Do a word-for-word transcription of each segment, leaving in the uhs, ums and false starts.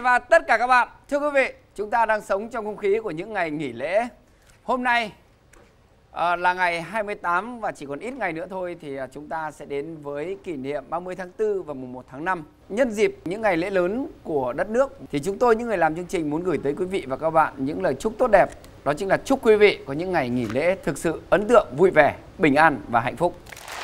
và tất cả các bạn. Thưa quý vị, chúng ta đang sống trong không khí của những ngày nghỉ lễ. Hôm nay à, là ngày hai mươi tám và chỉ còn ít ngày nữa thôi thì à, chúng ta sẽ đến với kỷ niệm ba mươi tháng tư và mùng một tháng năm. Nhân dịp những ngày lễ lớn của đất nước thì chúng tôi, những người làm chương trình, muốn gửi tới quý vị và các bạn những lời chúc tốt đẹp. Đó chính là chúc quý vị có những ngày nghỉ lễ thực sự ấn tượng, vui vẻ, bình an và hạnh phúc.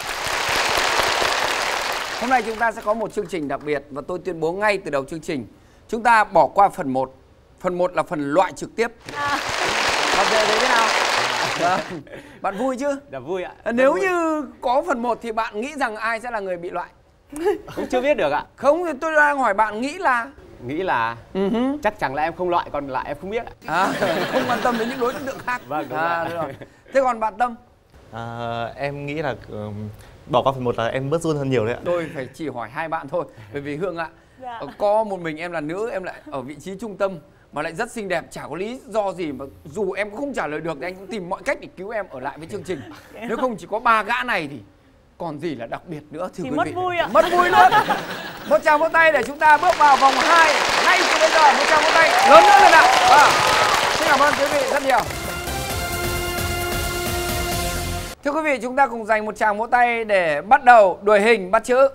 Hôm nay chúng ta sẽ có một chương trình đặc biệt và tôi tuyên bố ngay từ đầu chương trình, chúng ta bỏ qua phần một. Phần một là phần loại trực tiếp. À. Bạn thấy thế nào? À. Bạn vui chứ? Dạ vui ạ. À, nếu vui. Như có phần một thì bạn nghĩ rằng ai sẽ là người bị loại? Cũng chưa biết được ạ. Không, thì tôi đang hỏi bạn nghĩ là... Nghĩ là uh-huh. chắc chắn là em không loại, còn lại em không biết ạ. À, không quan tâm đến những đối tượng khác. Vâng, đúng à, rồi. rồi. Thế còn bạn Tâm? À, em nghĩ là uh, bỏ qua phần một là em bớt run hơn nhiều đấy ạ. Tôi phải chỉ hỏi hai bạn thôi. Bởi vì Hương ạ, dạ. có một mình em là nữ, em lại ở vị trí trung tâm mà lại rất xinh đẹp, chả có lý do gì mà dù em cũng không trả lời được thì anh cũng tìm mọi cách để cứu em ở lại với chương trình. Nếu không chỉ có ba gã này thì còn gì là đặc biệt nữa, thưa thì quý mất vị. vui ạ. Mất vui luôn. Một tràng vỗ tay để chúng ta bước vào vòng hai ngay từ bây giờ. Một tràng vỗ tay lớn nữa lên nào. À, xin cảm ơn quý vị rất nhiều. Thưa quý vị, chúng ta cùng dành một tràng vỗ tay để bắt đầu đuổi hình bắt chữ.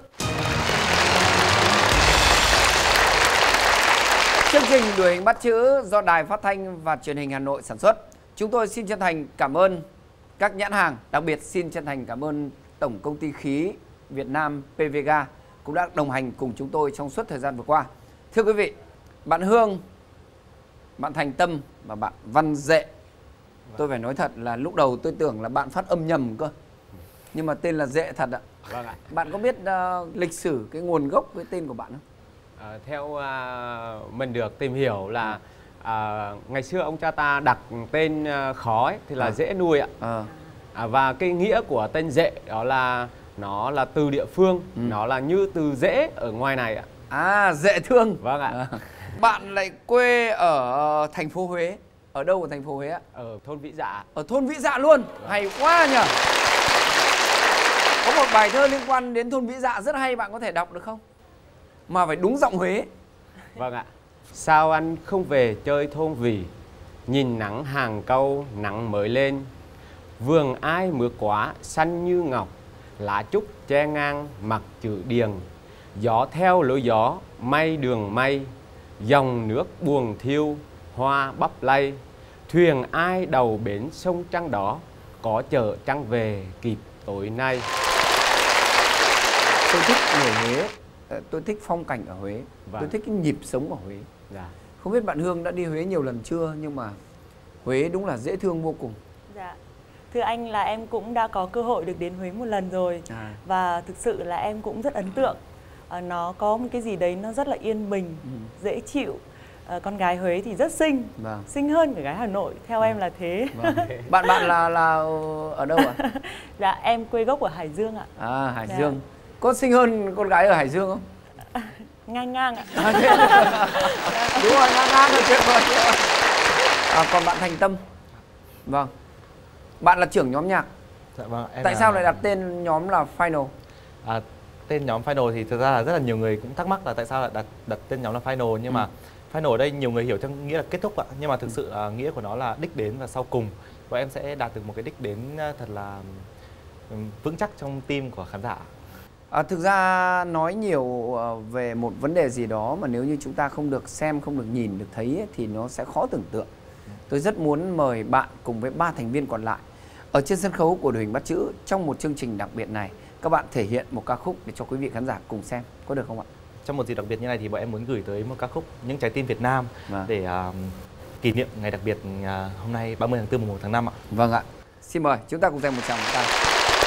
Chương trình đuổi hình bắt chữ do Đài Phát thanh và Truyền hình Hà Nội sản xuất. Chúng tôi xin chân thành cảm ơn các nhãn hàng, đặc biệt xin chân thành cảm ơn Tổng Công ty Khí Việt Nam pê vê giê a cũng đã đồng hành cùng chúng tôi trong suốt thời gian vừa qua. Thưa quý vị, bạn Hương, bạn Thành Tâm và bạn Văn Dệ, tôi phải nói thật là lúc đầu tôi tưởng là bạn phát âm nhầm cơ, nhưng mà tên là Dệ thật ạ. Vâng ạ. Bạn có biết uh, lịch sử cái nguồn gốc với tên của bạn không? À, theo uh, mình được tìm hiểu là uh, ngày xưa ông cha ta đặt tên uh, khó ấy, thì là à. dễ nuôi ạ. À. À, và cái nghĩa của tên Dệ đó là nó là từ địa phương, ừ. nó là như từ dễ ở ngoài này ạ. À, Dệ Thương. Vâng ạ. À. Bạn lại quê ở thành phố Huế. Ở đâu ở thành phố Huế ạ? Ở thôn Vĩ Dạ. Ở thôn Vĩ Dạ luôn. Vâng. Hay quá nhỉ. Có một bài thơ liên quan đến thôn Vĩ Dạ rất hay, bạn có thể đọc được không? Mà phải đúng giọng Huế. Vâng ạ. Sao anh không về chơi thôn Vĩ, nhìn nắng hàng câu nắng mới lên, vườn ai mưa quá xanh như ngọc, lá trúc che ngang mặt chữ điền, gió theo lối gió mây đường mây, dòng nước buồn thiêu hoa bắp lay, thuyền ai đầu bến sông trăng đỏ, có chợ trăng về kịp tối nay. Tôi thích người Huế, tôi thích phong cảnh ở Huế, vâng. tôi thích cái nhịp sống ở Huế. Dạ. Không biết bạn Hương đã đi Huế nhiều lần chưa, nhưng mà Huế đúng là dễ thương vô cùng. Dạ. Thưa anh là em cũng đã có cơ hội được đến Huế một lần rồi. À. Và thực sự là em cũng rất ấn tượng. À, nó có một cái gì đấy nó rất là yên bình, ừ. dễ chịu. À, con gái Huế thì rất xinh, vâng. xinh hơn người gái Hà Nội, theo vâng. em là thế. Vâng. Bạn bạn là là ở đâu ạ? Dạ em quê gốc ở Hải Dương ạ. À, Hải dạ. Dương. Có xinh hơn con gái ở Hải Dương không? À, ngang ngang ạ. À, đúng rồi, ngang ngang là tuyệt vời. À, còn bạn Thành Tâm. Vâng. Bạn là trưởng nhóm nhạc. Dạ vâng. Em Tại là... sao lại đặt tên nhóm là Final? À, tên nhóm Final thì thực ra là rất là nhiều người cũng thắc mắc là tại sao lại đặt đặt tên nhóm là Final, nhưng ừ. mà Final ở đây nhiều người hiểu theo nghĩa là kết thúc ạ, nhưng mà thực sự uh, nghĩa của nó là đích đến và sau cùng, và em sẽ đạt được một cái đích đến thật là um, vững chắc trong tim của khán giả. À, thực ra nói nhiều uh, về một vấn đề gì đó mà nếu như chúng ta không được xem, không được nhìn, được thấy ấy, thì nó sẽ khó tưởng tượng. Tôi rất muốn mời bạn cùng với ba thành viên còn lại ở trên sân khấu của đuổi hình bắt chữ trong một chương trình đặc biệt này. Các bạn thể hiện một ca khúc để cho quý vị khán giả cùng xem, có được không ạ? Trong một dịp đặc biệt như này thì bọn em muốn gửi tới một ca khúc Những Trái Tim Việt Nam vâng. để uh, kỷ niệm ngày đặc biệt uh, hôm nay ba mươi tháng tư mùng một tháng năm ạ. Vâng ạ. Xin mời chúng ta cùng dành một tràng vỗ tay.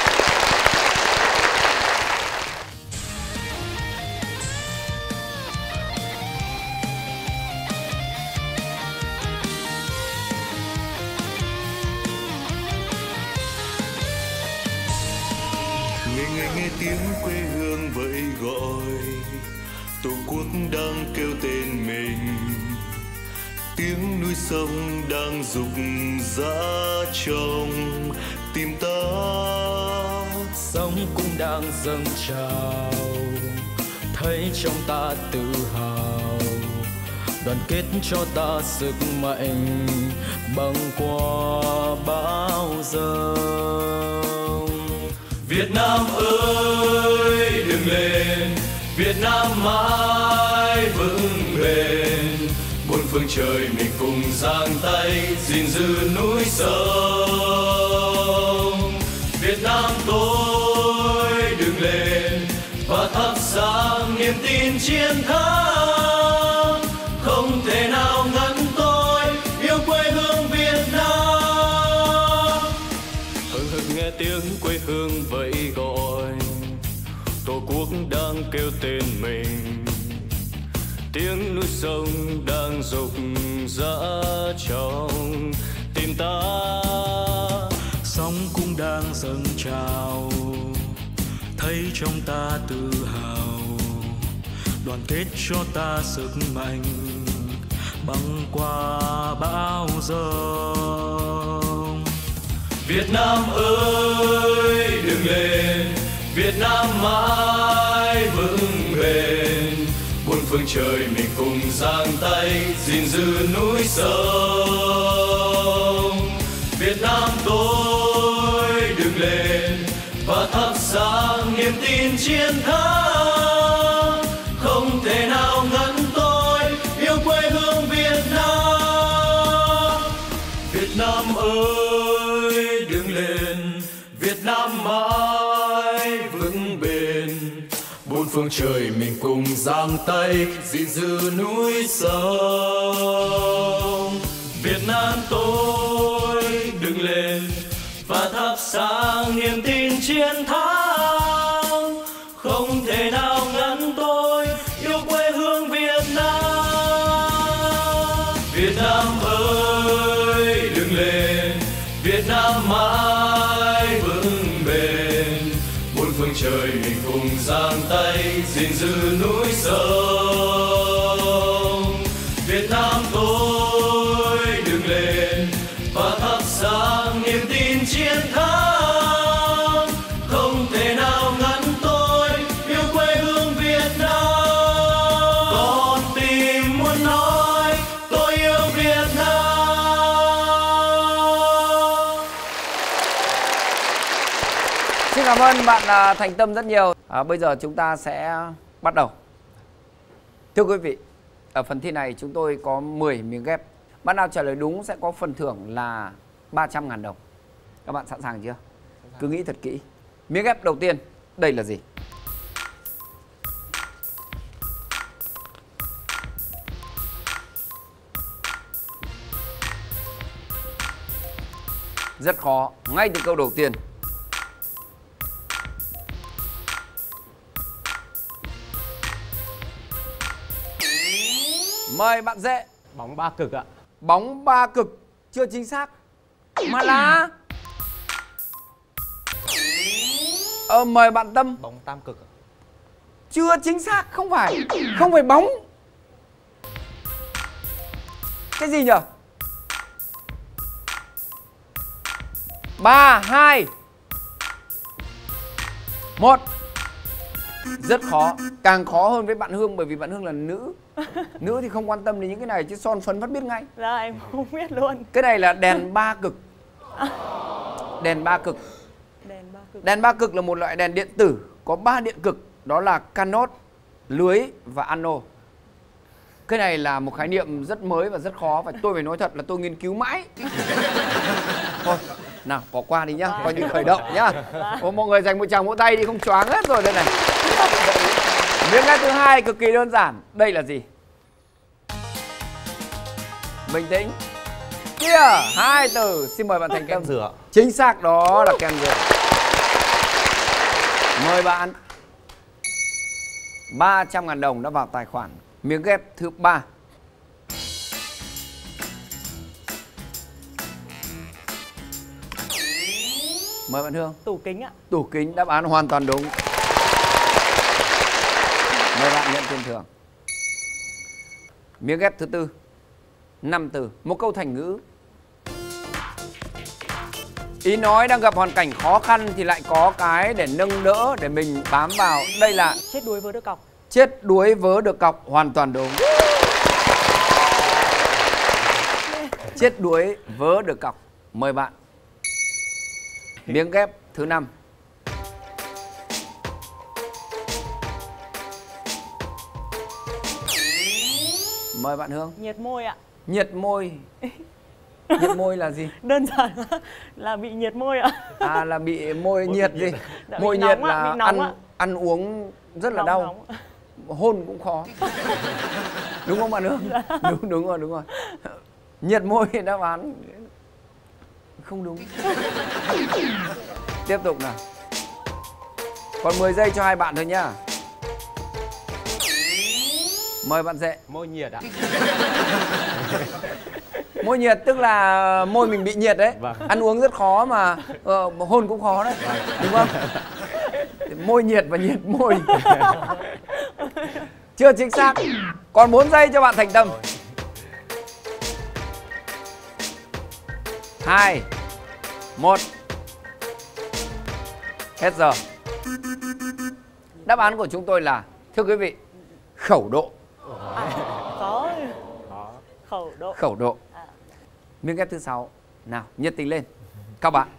Ngày ngày nghe tiếng quê hương vẫy gọi, tổ quốc đang kêu tên mình, tiếng núi sông đang rục rã trong tim ta, sóng cũng đang dâng trào, thấy trong ta tự hào, đoàn kết cho ta sức mạnh băng qua bão giông. Việt Nam ơi đứng lên, Việt Nam mãi vững bền, bốn phương trời mình cùng giang tay gìn giữ núi sông. Việt Nam tôi đứng lên và thắp sáng niềm tin chiến thắng, không thể nào ngăn tôi yêu quê hương Việt Nam. Hừng hực nghe tiếng quê hương vẫy gọi, Tổ quốc đang kêu tên mình, tiếng núi sông đang rục rã trong tim ta. Sóng cũng đang dâng trào, thấy trong ta tự hào, đoàn kết cho ta sức mạnh băng qua bão giông. Việt Nam ơi đứng lên, Việt Nam mãi vững bền, bốn phương trời mình cùng giang tay gìn giữ núi sông. Việt Nam tôi đứng lên và thắp sáng niềm tin chiến thắng, không thể nào ngăn tôi yêu quê hương Việt Nam. Việt Nam ơi đứng lên, Việt Nam mãi vững bền, bốn phương trời mình cùng giang tay gìn giữ núi sông. Việt Nam tôi đứng lên và thắp sáng niềm tin chiến thắng, không thể nào ngăn tôi yêu quê hương Việt Nam. Việt Nam ơi đứng lên, Việt Nam mãi vững bền, bốn phương trời mình cùng giang tay gìn giữ núi sông. Việt Nam tôi đứng lên và thắp sáng niềm tin chiến thắng, không thể nào ngăn tôi yêu quê hương Việt Nam. Con tim muốn nói tôi yêu Việt Nam. Xin cảm ơn bạn à, Thành Tâm rất nhiều. À, bây giờ chúng ta sẽ bắt đầu. Thưa quý vị, ở phần thi này chúng tôi có mười miếng ghép. Bạn nào trả lời đúng sẽ có phần thưởng là ba trăm ngàn đồng. Các bạn sẵn sàng chưa? Cứ nghĩ thật kỹ. Miếng ghép đầu tiên, đây là gì? Rất khó, ngay từ câu đầu tiên. Mời bạn Dệ. Bóng ba cực ạ. Bóng ba cực, chưa chính xác. Mà là Ờ mời bạn Tâm. Bóng tam cực ạ. Chưa chính xác, không phải. Không phải bóng. Cái gì nhở? Ba, hai, một. Rất khó. Càng khó hơn với bạn Hương, bởi vì bạn Hương là nữ. Nữ thì không quan tâm đến những cái này, chứ son phấn vẫn biết ngay. Dạ em không biết luôn. Cái này là đèn ba cực. Đèn ba cực. Đèn ba cực. Đèn ba cực là một loại đèn điện tử có ba điện cực, đó là cathode, lưới và anode. Cái này là một khái niệm rất mới và rất khó, và tôi phải nói thật là tôi nghiên cứu mãi. Thôi, nào bỏ qua đi nhá, coi như khởi động nhá. Có mọi người dành một tràng vỗ tay đi, không choáng hết rồi đây này. Miếng ghép thứ hai cực kỳ đơn giản, đây là gì? Bình tĩnh. Kia, hai từ, xin mời bạn Thành Tâm. Kem rửa. Chính xác, đó là kem rửa. Mời bạn. ba trăm ngàn đồng đã vào tài khoản. Miếng ghép thứ ba. Mời bạn Hương. Tủ kính ạ. Tủ kính, đáp án hoàn toàn đúng. Mời bạn nhận tiền thưởng. Miếng ghép thứ tư. Năm từ, một câu thành ngữ. Ý nói đang gặp hoàn cảnh khó khăn thì lại có cái để nâng đỡ, để mình bám vào. Đây là Chết đuối vớ được cọc. chết đuối vớ được cọc, hoàn toàn đúng. Chết đuối vớ được cọc. Mời bạn. Miếng ghép thứ năm. Mời bạn Hương. Nhiệt môi ạ. Nhiệt môi. Nhiệt môi là gì? Đơn giản là, là bị nhiệt môi ạ. À là bị môi Môi nhiệt bị gì? nhiệt Đã Môi bị nhiệt nóng ạ, là bị nóng ăn ạ. ăn uống rất là Nóng, đau. nóng. Hôn cũng khó. Đúng không bạn Hương? Đúng đúng rồi, đúng rồi. Nhiệt môi đáp án không đúng. Tiếp tục nào. Còn mười giây cho hai bạn thôi nhá. Mời bạn Dệ. Môi nhiệt ạ. Môi nhiệt tức là môi mình bị nhiệt đấy. Vâng. Ăn uống rất khó mà ờ, hôn cũng khó đấy. Đúng không? Môi nhiệt và nhiệt môi. Chưa chính xác. Còn bốn giây cho bạn Thành Tâm. Hai, một. Hết giờ. Đáp án của chúng tôi là, thưa quý vị, khẩu độ. Có. Khẩu độ. Khẩu độ. À. Miếng ghép thứ sáu. Nào, nhiệt tình lên các bạn.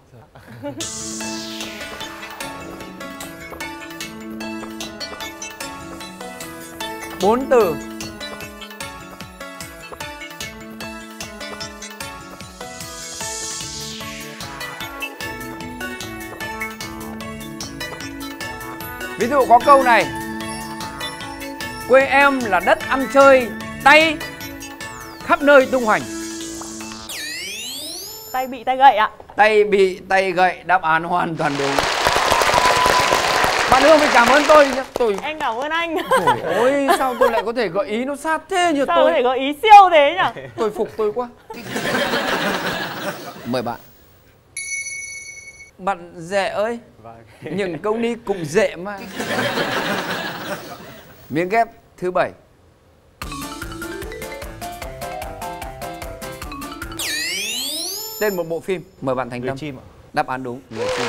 Bốn từ. Ví dụ có câu này: quê em là đất ăn chơi, tay khắp nơi tung hoành. Tay bị tay gậy ạ. Tay bị tay gậy, đáp án hoàn toàn đúng. Bạn Hương phải cảm ơn tôi nhé. Tôi Em cảm ơn anh. Trời ơi, sao tôi lại có thể gợi ý nó sát thế như Sao tôi. có thể có ý siêu thế nhỉ? Tôi phục tôi quá. Mời bạn. Bạn Dệ ơi. Vâng. Nhưng công đi cùng Dệ mà. Miếng ghép thứ bảy. Tên một bộ phim. Mời bạn Thành Người Tâm. chim ạ. Đáp án đúng. Người chim.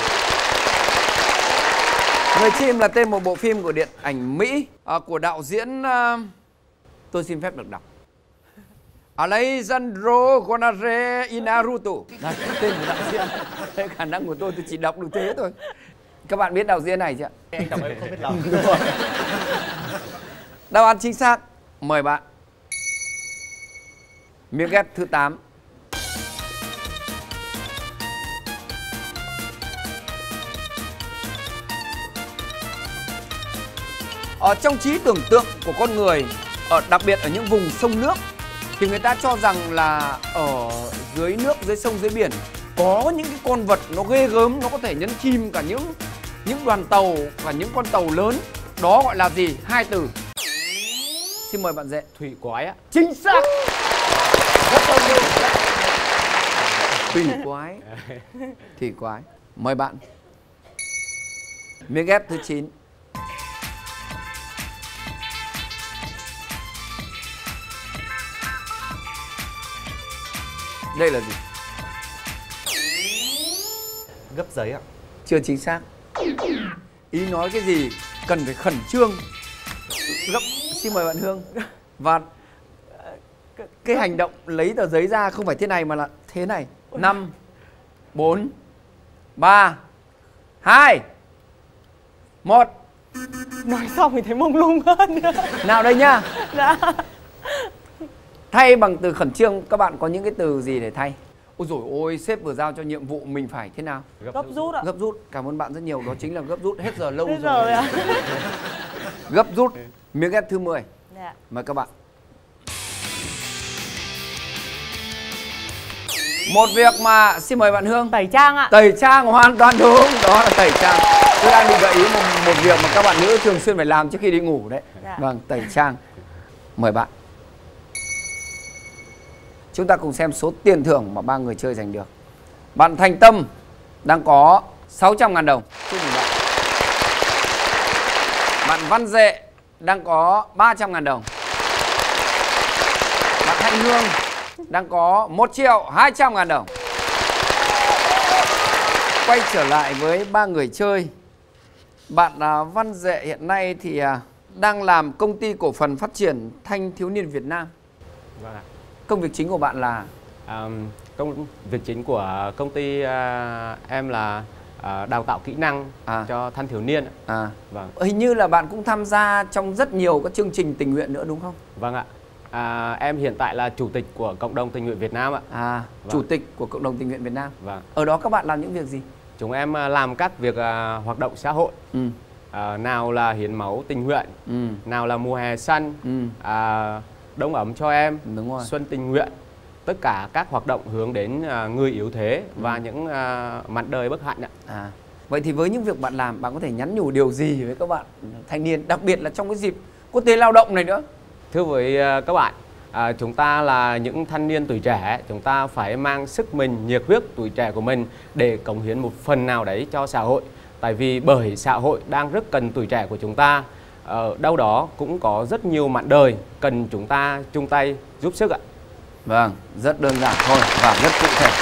Người chim là tên một bộ phim của điện ảnh Mỹ, à, của đạo diễn, à, tôi xin phép được đọc, Alejandro González Iñárritu. Đây, tên của đạo diễn. Thế khả năng của tôi tôi chỉ đọc được thế thôi. Các bạn biết đạo diễn này chưa? Anh đọc em không biết lòng. Đáp án chính xác. Mời bạn. Miếng ghép thứ tám. Ở trong trí tưởng tượng của con người, ở đặc biệt ở những vùng sông nước, thì người ta cho rằng là ở dưới nước, dưới sông, dưới biển có những cái con vật nó ghê gớm, nó có thể nhấn chìm cả những những đoàn tàu và những con tàu lớn. Đó gọi là gì? Hai từ. Xin mời bạn Dệ. Thủy quái ạ. Chính xác. Rất thông minh. Thủy quái. Thủy quái. Mời bạn. Miếng ghép thứ chín. Đây là gì? Gấp giấy ạ. Chưa chính xác. Ý nói cái gì cần phải khẩn trương gấp. Xin mời bạn Hương. Và cái hành động lấy tờ giấy ra không phải thế này mà là thế này. Năm, bốn, ba, hai, một. Nói xong thì thấy mông lung hơn. Nào đây nhá. Dạ. Thay bằng từ khẩn trương, các bạn có những cái từ gì để thay? Ôi dồi ôi, sếp vừa giao cho nhiệm vụ mình phải thế nào? Gấp rút ạ. Gấp rút. Cảm ơn bạn rất nhiều. Đó chính là gấp rút. Hết giờ lâu Hết rồi. giờ rồi ạ. Gấp rút. Miếng ghép thứ mười. Dạ. Mời các bạn. Một việc mà, xin mời bạn Hương. Tẩy trang ạ. Tẩy trang hoàn toàn đúng. Đó là tẩy trang. Tôi đang bị gợi ý một, một việc mà các bạn nữ thường xuyên phải làm trước khi đi ngủ đấy. Dạ. Vâng, tẩy trang. Mời bạn. Chúng ta cùng xem số tiền thưởng mà ba người chơi giành được. Bạn Thành Tâm đang có sáu trăm ngàn đồng. Chúc mừng bạn. Bạn Văn Dệ đang có ba trăm ngàn đồng. Bạn Thanh Hương đang có một triệu hai trăm ngàn đồng. Quay trở lại với ba người chơi. Bạn à, Văn Dệ hiện nay thì à, đang làm công ty cổ phần phát triển Thanh Thiếu Niên Việt Nam. Vâng ạ. Công việc chính của bạn là À, công việc chính của công ty à, em là à, đào tạo kỹ năng à. cho thanh thiếu niên. À. Vâng. Hình như là bạn cũng tham gia trong rất nhiều các chương trình tình nguyện nữa đúng không? Vâng ạ. À, em hiện tại là chủ tịch của cộng đồng tình nguyện Việt Nam ạ. À, vâng. Chủ tịch của cộng đồng tình nguyện Việt Nam. Vâng. Ở đó các bạn làm những việc gì? Chúng em làm các việc à, hoạt động xã hội. Ừ. À, nào là hiến máu tình nguyện, ừ. nào là mùa hè xanh, ừ. à, đông ấm cho em, đúng rồi. xuân tình nguyện. Tất cả các hoạt động hướng đến à, người yếu thế ừ. và những à, mảnh đời bất hạnh ạ. À. Vậy thì với những việc bạn làm, bạn có thể nhắn nhủ điều gì với các bạn thanh niên, đặc biệt là trong cái dịp quốc tế lao động này nữa? Thưa với các bạn, à, chúng ta là những thanh niên tuổi trẻ, chúng ta phải mang sức mình, nhiệt huyết tuổi trẻ của mình để cống hiến một phần nào đấy cho xã hội. Tại vì bởi xã hội đang rất cần tuổi trẻ của chúng ta, ở đâu đó cũng có rất nhiều mảnh đời cần chúng ta chung tay giúp sức ạ. Vâng, rất đơn giản thôi và rất cụ thể.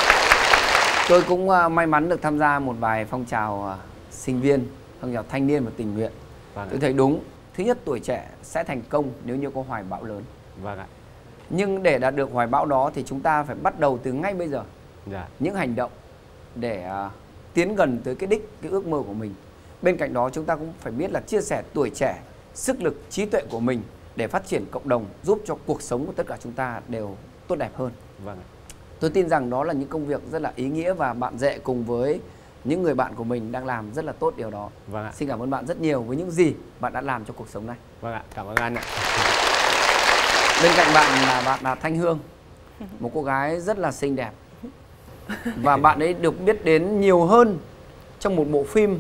Tôi cũng uh, may mắn được tham gia một vài phong trào uh, sinh viên, phong trào thanh niên và tình nguyện. Vâng. Tôi thấy đúng, thứ nhất tuổi trẻ sẽ thành công nếu như có hoài bão lớn. Vâng ạ. Nhưng để đạt được hoài bão đó thì chúng ta phải bắt đầu từ ngay bây giờ. Dạ. Những hành động để uh, tiến gần tới cái đích, cái ước mơ của mình. Bên cạnh đó chúng ta cũng phải biết là chia sẻ tuổi trẻ, sức lực, trí tuệ của mình để phát triển cộng đồng, giúp cho cuộc sống của tất cả chúng ta đều tốt đẹp hơn. Vâng. Tôi tin rằng đó là những công việc rất là ý nghĩa và bạn Dệ cùng với những người bạn của mình đang làm rất là tốt điều đó. Vâng ạ. Xin cảm ơn bạn rất nhiều với những gì bạn đã làm cho cuộc sống này. Vâng ạ, cảm ơn anh ạ. Bên cạnh bạn là bạn là Thanh Hương, một cô gái rất là xinh đẹp. Và bạn ấy được biết đến nhiều hơn trong một bộ phim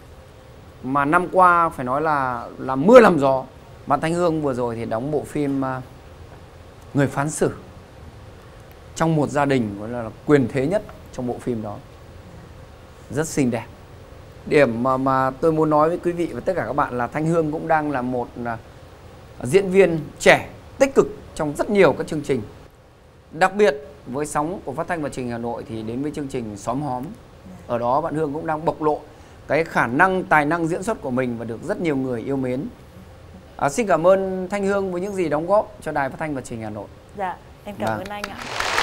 mà năm qua phải nói là là mưa làm gió. Bạn Thanh Hương vừa rồi thì đóng bộ phim uh, Người phán xử, trong một gia đình gọi là, là quyền thế nhất trong bộ phim đó. Rất xinh đẹp. Điểm mà, mà tôi muốn nói với quý vị và tất cả các bạn là Thanh Hương cũng đang là một uh, diễn viên trẻ tích cực trong rất nhiều các chương trình. Đặc biệt với sóng của Phát thanh và Truyền hình Hà Nội thì đến với chương trình Xóm Hóm. Ở đó bạn Hương cũng đang bộc lộ cái khả năng, tài năng diễn xuất của mình và được rất nhiều người yêu mến. À, xin cảm ơn Thanh Hương với những gì đóng góp cho Đài Phát thanh và Truyền hình Hà Nội. Dạ, em cảm à. ơn anh ạ.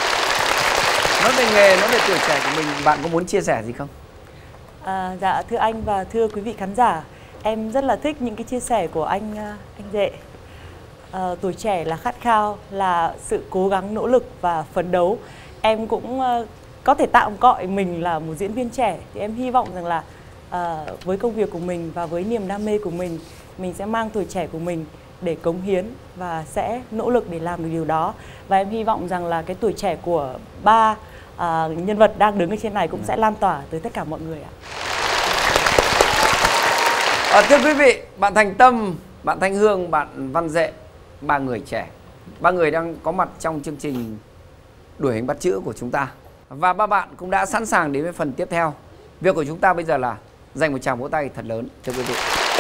Nói về nghề, nói về tuổi trẻ của mình, bạn có muốn chia sẻ gì không? À, dạ, thưa anh và thưa quý vị khán giả, em rất là thích những cái chia sẻ của anh anh Dệ. À, tuổi trẻ là khát khao, là sự cố gắng nỗ lực và phấn đấu. Em cũng uh, có thể tạm gọi mình là một diễn viên trẻ. Thì em hy vọng rằng là uh, với công việc của mình và với niềm đam mê của mình, mình sẽ mang tuổi trẻ của mình để cống hiến và sẽ nỗ lực để làm được điều đó. Và em hy vọng rằng là cái tuổi trẻ của ba uh, nhân vật đang đứng ở trên này cũng sẽ lan tỏa tới tất cả mọi người ạ. À, thưa quý vị, bạn Thành Tâm, bạn Thanh Hương, bạn Văn Dệ, ba người trẻ, ba người đang có mặt trong chương trình Đuổi hình bắt chữ của chúng ta. Và ba bạn cũng đã sẵn sàng đến với phần tiếp theo. Việc của chúng ta bây giờ là dành một tràng vỗ tay thật lớn cho quý vị.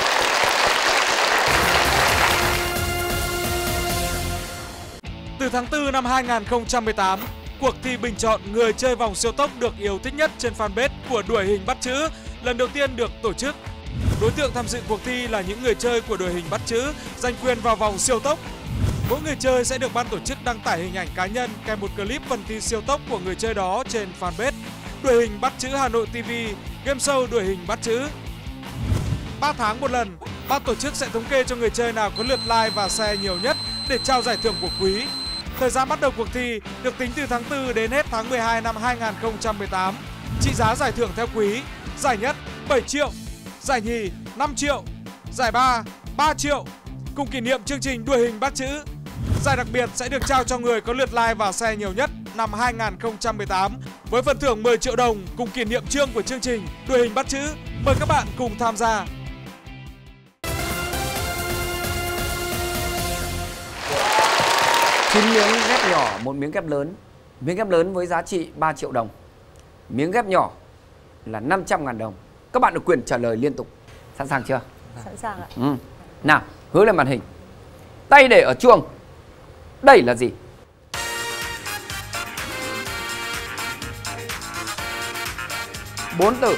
Từ tháng tư năm hai nghìn không trăm mười tám, cuộc thi bình chọn người chơi vòng siêu tốc được yêu thích nhất trên fanpage của Đuổi hình bắt chữ lần đầu tiên được tổ chức. Đối tượng tham dự cuộc thi là những người chơi của Đuổi hình bắt chữ giành quyền vào vòng siêu tốc. Mỗi người chơi sẽ được ban tổ chức đăng tải hình ảnh cá nhân kèm một clip phần thi siêu tốc của người chơi đó trên fanpage Đuổi hình bắt chữ Hà Nội ti vi, game show Đuổi hình bắt chữ. ba tháng một lần, ban tổ chức sẽ thống kê cho người chơi nào có lượt like và share nhiều nhất để trao giải thưởng của quý. Thời gian bắt đầu cuộc thi được tính từ tháng tư đến hết tháng mười hai năm hai nghìn không trăm mười tám. Trị giá giải thưởng theo quý: giải nhất bảy triệu, giải nhì năm triệu, giải ba ba triệu. Cùng kỷ niệm chương trình Đuổi hình bắt chữ, giải đặc biệt sẽ được trao cho người có lượt like và share nhiều nhất năm hai nghìn không trăm mười tám với phần thưởng mười triệu đồng cùng kỷ niệm chương của chương trình Đuổi hình bắt chữ. Mời các bạn cùng tham gia. chín miếng ghép nhỏ, một miếng ghép lớn. Miếng ghép lớn với giá trị ba triệu đồng. Miếng ghép nhỏ là năm trăm ngàn đồng. Các bạn được quyền trả lời liên tục. Sẵn sàng chưa? Sẵn sàng ạ. Ừ. Nào, hướng lên màn hình. Tay để ở chuông. Đây là gì? Bốn từ.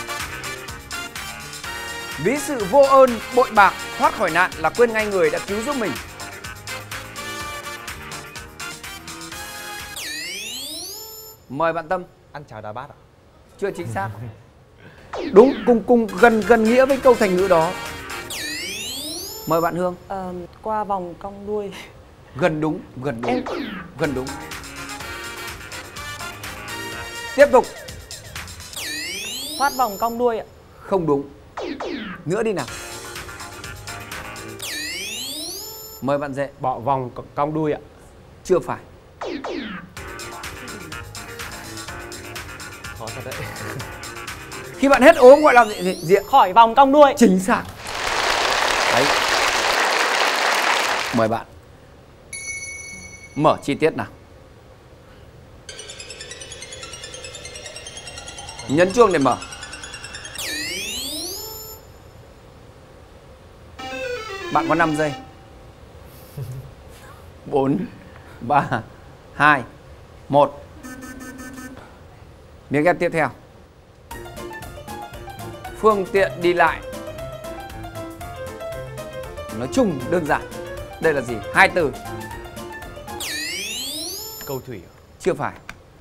Ví sự vô ơn, bội bạc, thoát khỏi nạn là quên ngay người đã cứu giúp mình. Mời bạn Tâm. Ăn cháo đá bát ạ? Chưa chính xác. Đúng, cùng cùng gần gần nghĩa với câu thành ngữ đó. Mời bạn Hương. Ờ, qua vòng cong đuôi. Gần đúng, gần đúng, Em... gần đúng. Tiếp tục. Thoát vòng cong đuôi ạ. Không đúng. Nữa đi nào. Mời bạn Dệ. Bỏ vòng cong đuôi ạ. Chưa phải. Khó thật đấy. Khi bạn hết ốm gọi là gì? gì? Khỏi vòng cong đuôi. Chính xác. Đấy. Mời bạn. Mở chi tiết nào. Nhấn chuông để mở. Bạn có năm giây. bốn, ba, hai, một. Miếng ghép tiếp theo. Phương tiện đi lại. Nói chung đơn giản. Đây là gì? Hai từ. Cầu thủy. Chưa phải.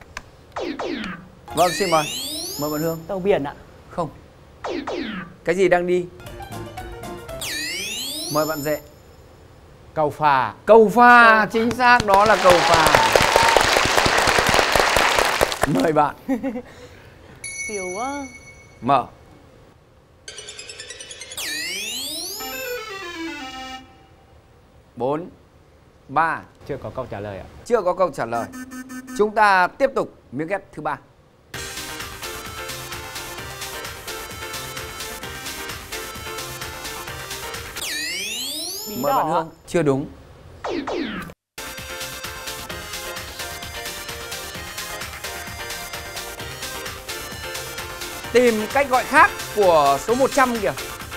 Vâng, xin mời. Mời bạn Hương. Tàu biển ạ. Không. Cái gì đang đi? Mời bạn Dệ. Cầu phà. Cầu phà, chính xác, đó là cầu phà. Mời bạn. Xỉu quá. Mở. Bốn, ba. Chưa có câu trả lời ạ. Chưa có câu trả lời. Chúng ta tiếp tục miếng ghép thứ ba. Bí Mời đỏ bạn Hương. Chưa đúng. Tìm cách gọi khác của số một trăm kìa.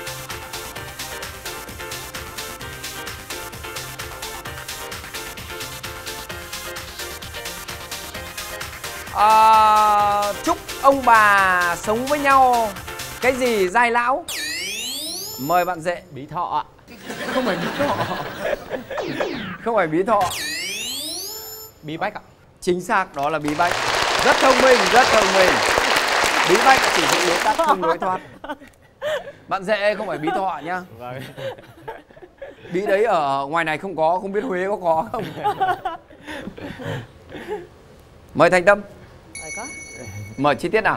À, chúc ông bà sống với nhau cái gì giai lão. Mời bạn Dệ. Bí thọ ạ. Không phải bí thọ. Không phải bí thọ. Bí bách ạ. Chính xác, đó là bí bách. Rất thông minh, rất thông minh. Bí bách chỉ những lối tắt không lối thoát. Bạn Dệ không phải bí thọ nhá. Vâng. Bí đấy ở ngoài này không có, không biết Huế có có không. Mời Thành Tâm. Có. Mời chi tiết nào.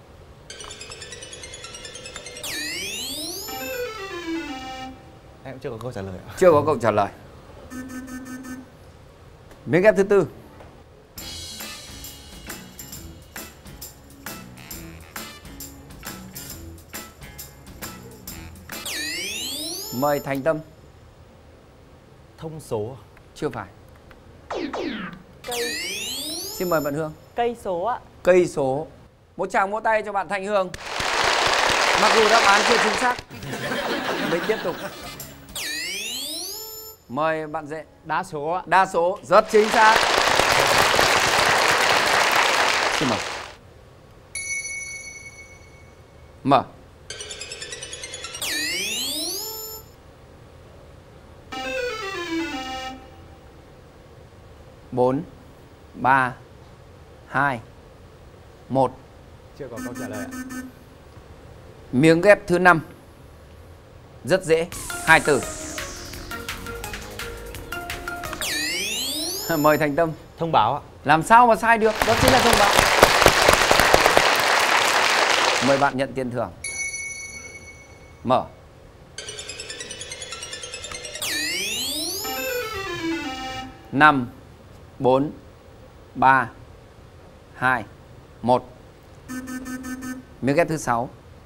Em cũng chưa có câu trả lời ạ. Chưa có câu trả lời. Miếng ghép thứ tư. Mời Thành Tâm. Thông số. Chưa phải. Cây. Xin mời bạn Hương. Cây số ạ. Cây số. Một tràng vỗ tay cho bạn Thanh Hương. Mặc dù đáp án chưa chính xác. Mình tiếp tục. Mời bạn Dệ. Đa số ạ. Đa số. Rất chính xác. Xin mời. Mở. Bốn, ba, hai, một. Chưa có câu trả lời ạ. Miếng ghép thứ năm. Rất dễ. Hai từ. Mời Thành Tâm. Thông báo ạ. Làm sao mà sai được? Đó chính là thông báo. Mời bạn nhận tiền thưởng. Mở. Năm, bốn, ba, hai, một. Miếng ghép thứ sáu.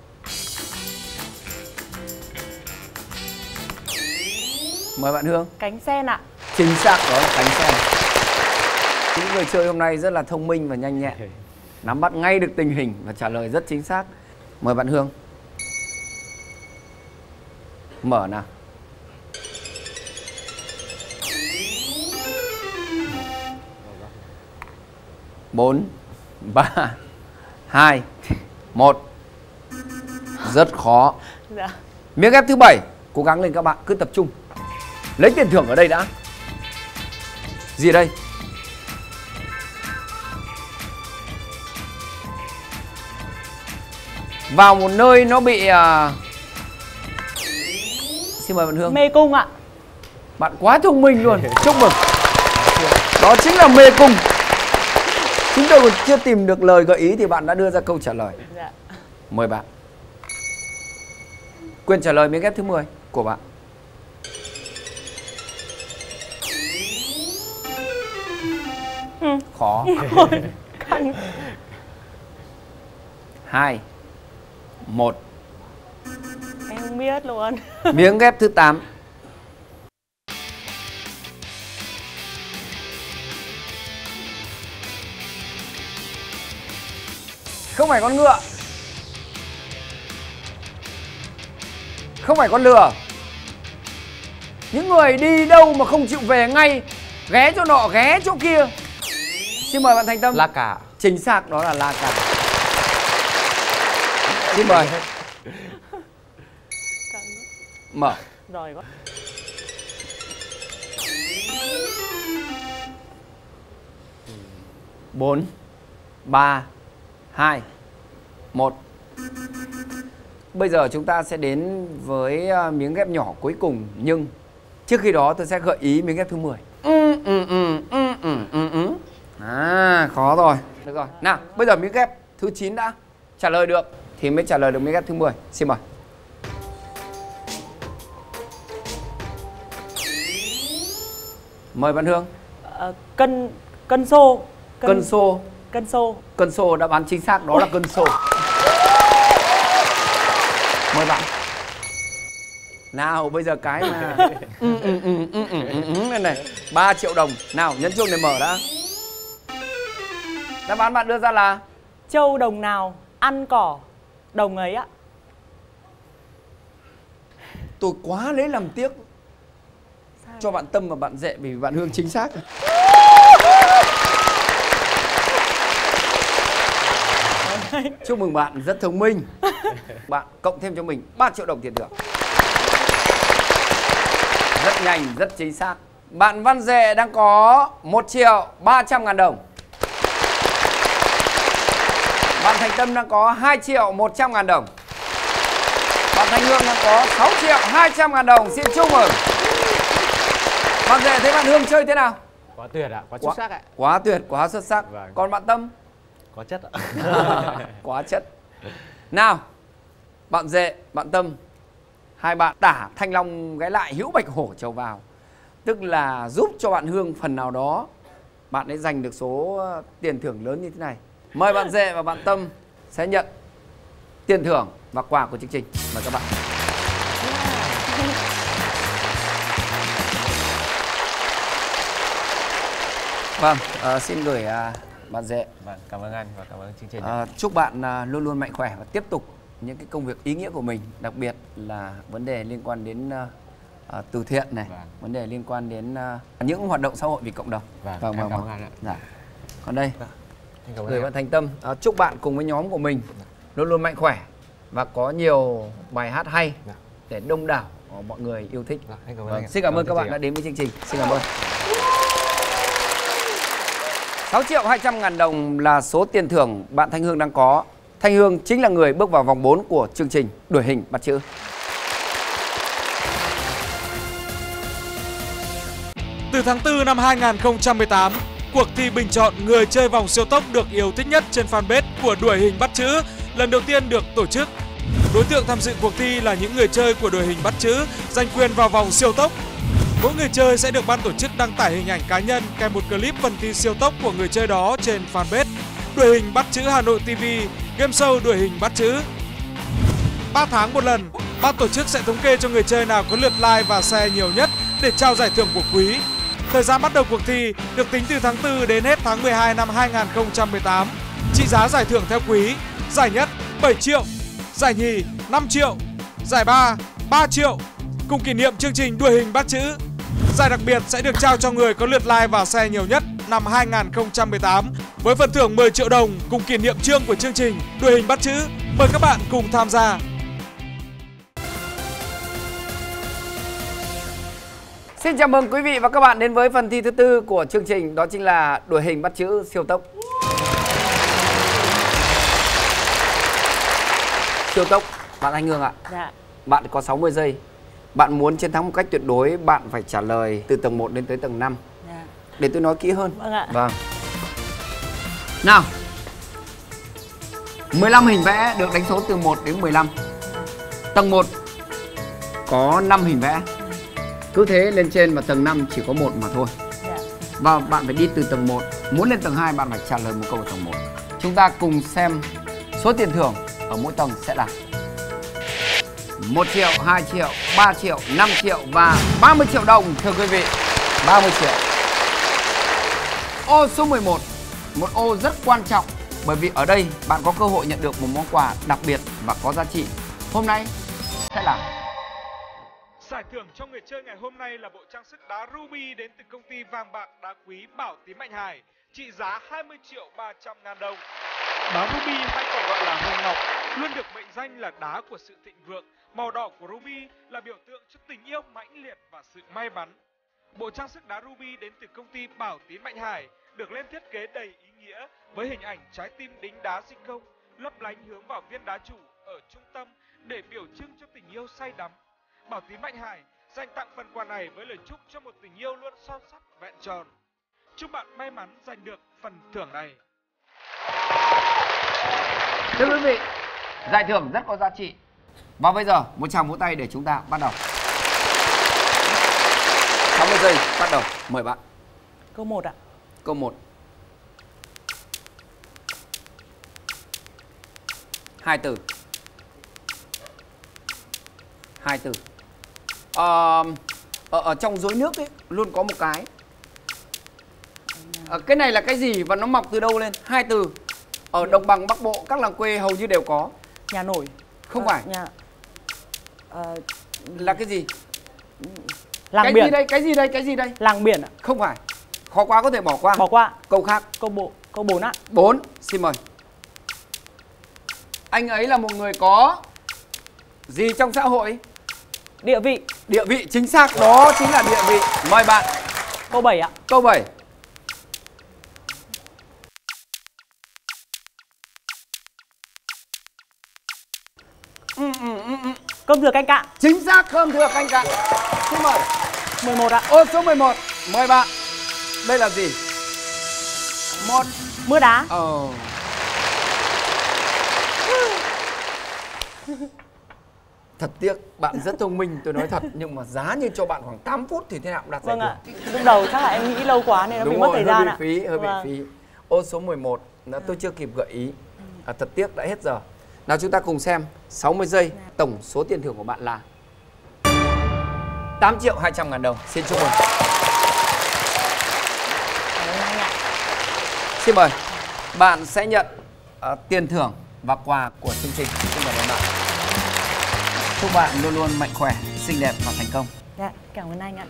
Mời bạn Hương. Cánh sen ạ. Chính xác, đó là cánh sen. Những người chơi hôm nay rất là thông minh và nhanh nhẹn, nắm bắt ngay được tình hình và trả lời rất chính xác. Mời bạn Hương. Mở nào. Bốn, ba, hai, một. Rất khó. Dạ. Miếng ghép thứ bảy. Cố gắng lên các bạn, cứ tập trung. Lấy tiền thưởng ở đây đã. Gì đây? vào một nơi nó bị uh... Xin mời bạn Hương. Mê cung ạ. Bạn quá thông minh luôn, chúc mừng. Đó chính là mê cung. Chúng tôi còn chưa tìm được lời gợi ý thì bạn đã đưa ra câu trả lời. Dạ. Mời bạn. Quyền trả lời miếng ghép thứ mười của bạn. Ừ. Khó. Hai, một. Em không biết luôn. Miếng ghép thứ tám. Không phải con ngựa. Không phải con lừa. Những người đi đâu mà không chịu về ngay, ghé chỗ nọ ghé chỗ kia. Xin mời bạn Thành Tâm. La Cả. Chính xác, đó là La Cả. Xin mời. Mở. Rồi quá. Bốn, ba, hai, một. Bây giờ chúng ta sẽ đến với miếng ghép nhỏ cuối cùng. Nhưng trước khi đó tôi sẽ gợi ý miếng ghép thứ mười. Ừ, ừ, ừ, ừ, ừ, ừ, ừ. À, khó rồi. Được rồi. Nào, bây giờ miếng ghép thứ chín đã. Trả lời được thì mới trả lời được miếng ghép thứ mười. Xin mời. Mời bạn Hương. À, cân cân xô. Cân, cân xô. Cân xô. Cân xô đáp án chính xác, đó là cân xô. Mời bạn. Nào bây giờ cái mà ừ, ừ, ừ, ừ, ừ, ừ, ừ, này này ba triệu đồng. Nào nhấn chuông để mở đã. Đáp án bạn đưa ra là Châu đồng nào ăn cỏ đồng ấy ạ. Tôi quá lấy làm tiếc cho bạn Tâm và bạn Dệ vì bạn Hương chính xác. Chúc mừng bạn, rất thông minh. Bạn cộng thêm cho mình ba triệu đồng tiền thưởng. Rất nhanh, rất chính xác. Bạn Văn Dệ đang có một triệu ba trăm ngàn đồng. Bạn Thành Tâm đang có hai triệu một trăm ngàn đồng. Bạn Thanh Hương đang có sáu triệu hai trăm ngàn đồng. Xin chúc mừng. Bạn Dệ thấy bạn Hương chơi thế nào? Quá tuyệt ạ, quá xuất sắc ạ. Quá tuyệt, quá xuất sắc. Vâng. Còn bạn Tâm? Quá chất ạ. Quá chất. Nào, bạn Dệ, bạn Tâm, hai bạn tả thanh long ghé lại, hữu bạch hổ trầu vào. Tức là giúp cho bạn Hương phần nào đó bạn ấy giành được số tiền thưởng lớn như thế này. Mời bạn Dệ và bạn Tâm sẽ nhận tiền thưởng và quà của chương trình. Mời các bạn. Vâng, uh, xin gửi uh, bạn Dệ. Vâng, cảm ơn anh và cảm ơn chương trình. Uh, chúc bạn uh, luôn luôn mạnh khỏe và tiếp tục những cái công việc ý nghĩa của mình, đặc biệt là vấn đề liên quan đến uh, uh, từ thiện này, vâng. vấn đề liên quan đến uh, những hoạt động xã hội vì cộng đồng. Vâng, vâng, vâng, cảm vâng. ơn anh ạ. Dạ. Còn đây, Vâng. gửi bạn Thành Tâm, uh, chúc bạn cùng với nhóm của mình luôn luôn mạnh khỏe và có nhiều bài hát hay để đông đảo mọi người yêu thích. Vâng, anh cảm ơn vâng. anh. Xin cảm ơn các bạn đã đến với chương trình. Xin cảm ơn. sáu triệu hai trăm ngàn đồng là số tiền thưởng bạn Thanh Hương đang có. Thanh Hương chính là người bước vào vòng bốn của chương trình Đuổi hình bắt chữ. Từ tháng tư năm hai nghìn không trăm mười tám, cuộc thi bình chọn người chơi vòng siêu tốc được yêu thích nhất trên fanpage của Đuổi hình bắt chữ lần đầu tiên được tổ chức. Đối tượng tham dự cuộc thi là những người chơi của Đuổi hình bắt chữ giành quyền vào vòng siêu tốc. Mỗi người chơi sẽ được ban tổ chức đăng tải hình ảnh cá nhân kèm một clip phần thi siêu tốc của người chơi đó trên fanpage Đuổi hình bắt chữ Hà Nội ti vi, game show Đuổi hình bắt chữ. ba tháng một lần, ban tổ chức sẽ thống kê cho người chơi nào có lượt like và share nhiều nhất để trao giải thưởng của quý. Thời gian bắt đầu cuộc thi được tính từ tháng tư đến hết tháng mười hai năm hai nghìn không trăm mười tám. Trị giá giải thưởng theo quý: giải nhất bảy triệu, giải nhì năm triệu, giải ba ba triệu. Cùng kỷ niệm chương trình Đuổi hình bắt chữ, giải đặc biệt sẽ được trao cho người có lượt like và share nhiều nhất năm hai nghìn không trăm mười tám với phần thưởng mười triệu đồng cùng kỷ niệm chương của chương trình Đuổi hình bắt chữ. Mời các bạn cùng tham gia. Xin chào mừng quý vị và các bạn đến với phần thi thứ tư của chương trình, đó chính là Đuổi hình bắt chữ siêu tốc. siêu tốc. Bạn Thanh Hương ạ. Dạ. Bạn có sáu mươi giây. Bạn muốn chiến thắng một cách tuyệt đối, bạn phải trả lời từ tầng một đến tới tầng năm. Dạ. Để tôi nói kỹ hơn. Vâng ạ. Vâng. Nào. mười lăm hình vẽ được đánh số từ một đến mười lăm. Tầng một có năm hình vẽ. Cứ thế lên trên và tầng năm chỉ có một mà thôi. Dạ. Và bạn phải đi từ tầng một. Muốn lên tầng hai bạn phải trả lời một câu ở tầng một. Chúng ta cùng xem số tiền thưởng ở mỗi tầng sẽ là một triệu, hai triệu, ba triệu, năm triệu và ba mươi triệu đồng. Thưa quý vị, ba mươi triệu. Ô số mười một, một ô rất quan trọng bởi vì ở đây bạn có cơ hội nhận được một món quà đặc biệt và có giá trị. Hôm nay sẽ là giải thưởng cho người chơi ngày hôm nay là bộ trang sức đá Ruby đến từ công ty vàng bạc đá quý Bảo Tín Mạnh Hải, trị giá hai mươi triệu ba trăm ngàn đồng. Đá Ruby hay còn gọi là hồng ngọc luôn được mệnh danh là đá của sự thịnh vượng. Màu đỏ của Ruby là biểu tượng cho tình yêu mãnh liệt và sự may mắn. Bộ trang sức đá Ruby đến từ công ty Bảo Tín Mạnh Hải được lên thiết kế đầy ý nghĩa với hình ảnh trái tim đính đá sinh công, lấp lánh hướng vào viên đá chủ ở trung tâm để biểu trưng cho tình yêu say đắm. Bảo Tín Mạnh Hải dành tặng phần quà này với lời chúc cho một tình yêu luôn son sắt vẹn tròn. Chúc bạn may mắn giành được phần thưởng này. Thưa quý vị, giải thưởng rất có giá trị. Và bây giờ một tràng vỗ tay để chúng ta bắt đầu. sáu mươi giây bắt đầu, mời bạn. Câu một ạ. Câu một. Hai từ. Hai từ. Ờ, ở, ở trong rối nước ấy luôn có một cái. Ờ, cái này là cái gì và nó mọc từ đâu lên? Hai từ. Ở đồng bằng Bắc Bộ các làng quê hầu như đều có. Nhà nổi. Không à, phải. Nhà. Ờ, Là cái gì? Làng cái biển. gì đây? Cái gì đây? Cái gì đây? Làng biển ạ. Không phải. Khó quá có thể bỏ qua. Bỏ qua. Câu khác. Câu bộ. Câu bốn ạ. Bốn. Xin mời. Anh ấy là một người có gì trong xã hội? Địa vị. Địa vị, chính xác, đó chính là địa vị. Mời bạn. Câu bảy ạ. Câu bảy. Ừ, ừ, ừ, ừ. Cơm thừa canh cạn. Chính xác, cơm thừa canh cạn. Xin mời. mười một ạ. Ô số mười một. Mời bạn. Đây là gì? Một. Mưa đá. Ờ. Thật tiếc, bạn rất thông minh, tôi nói thật. Nhưng mà giá như cho bạn khoảng tám phút thì thế nào cũng đạt giải Vâng ạ. thưởng. Lúc đầu chắc là em nghĩ lâu quá nên nó Đúng bị mất rồi, thời hơi gian bị ạ. phí, hơi Vâng. bị phí. Ô số mười một, nó tôi chưa kịp gợi ý. À, thật tiếc đã hết giờ. Nào chúng ta cùng xem sáu mươi giây, tổng số tiền thưởng của bạn là tám triệu hai trăm ngàn đồng. Xin chúc mừng. Cảm ơn anh ạ. Xin mời. Bạn sẽ nhận uh, tiền thưởng và quà của chương trình. Xin mời bạn. Chúc bạn luôn luôn mạnh khỏe, xinh đẹp và thành công. Dạ, cảm ơn anh ạ.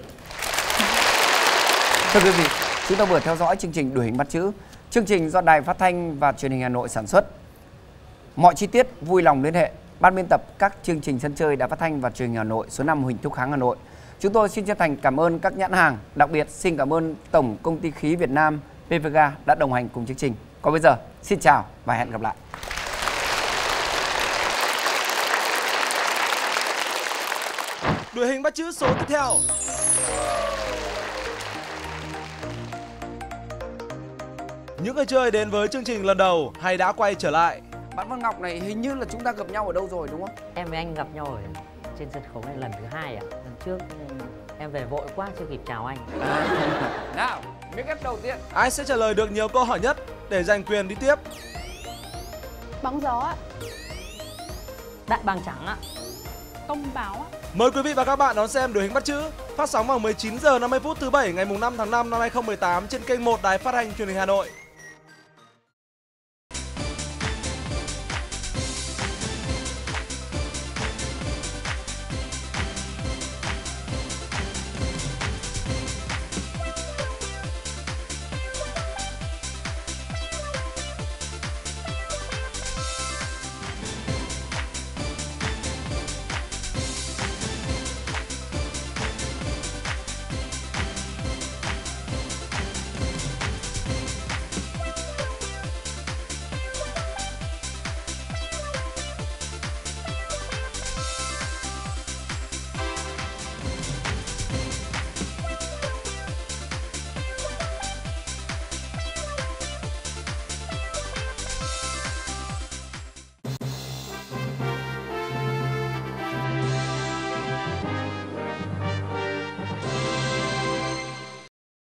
Thưa quý vị, chúng ta vừa theo dõi chương trình Đuổi hình bắt chữ. Chương trình do Đài Phát thanh và Truyền hình Hà Nội sản xuất. Mọi chi tiết vui lòng liên hệ ban biên tập các chương trình sân chơi Đài Phát thanh và Truyền hình Hà Nội, số năm Huỳnh Thúc Kháng, Hà Nội. Chúng tôi xin chân thành cảm ơn các nhãn hàng, đặc biệt xin cảm ơn Tổng Công ty Khí Việt Nam pê vê giê đã đồng hành cùng chương trình. Còn bây giờ, xin chào và hẹn gặp lại. Đuổi hình bắt chữ số tiếp theo. Những người chơi đến với chương trình lần đầu hay đã quay trở lại? Bạn Văn Ngọc này hình như là chúng ta gặp nhau ở đâu rồi đúng không? Em với anh gặp nhau ở trên sân khấu này lần thứ hai ạ. Lần trước em về vội quá chưa kịp chào anh. À, nào, miếng ghép đầu tiên. Ai sẽ trả lời được nhiều câu hỏi nhất để giành quyền đi tiếp? Bóng gió ạ. Đại bàng trắng ạ. Công báo ạ. Mời quý vị và các bạn đón xem Đuổi hình bắt chữ phát sóng vào mười chín giờ năm mươi phút thứ bảy ngày năm tháng năm năm hai không một tám trên kênh một Đài Phát thanh Truyền hình Hà Nội.